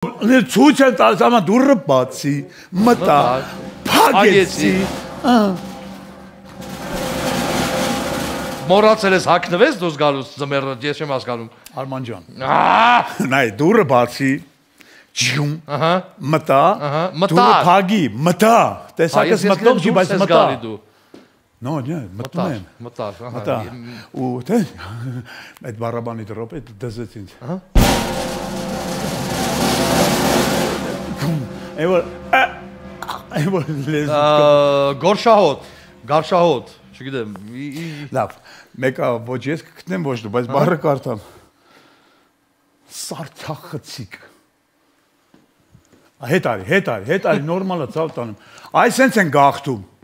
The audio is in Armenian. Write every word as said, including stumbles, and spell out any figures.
ցույց են տալիս, ամա դուրը բացի, մտա, փակեցի։ Մոռացել ես հագնվես դուրս գալուց ձմեռը, ես չեմ հասկանում։ Արման ջան։ Նայ, դուրը բացի, ջում, մտա, դուրը փակի, մտա։ Տեսակ ես մտնում չի, բայց մտա։ No, no, մտնում եմ։ Մտար, մտա։ Ու թե այդ բարաբանի դրոպը դզեց ինձ։ Էվոր Էվոր լեզ Գորշահոտ, Գարշահոտ, չգիտեմ։ Լավ, մեկը ոչ ես կգտնեմ ոչ դու, բայց բառը կարդամ։ Սարթախցիկ։ Հետ արի, հետ արի, հետ արի նորմալը ցավ տանում։ Այս sense են գախտում։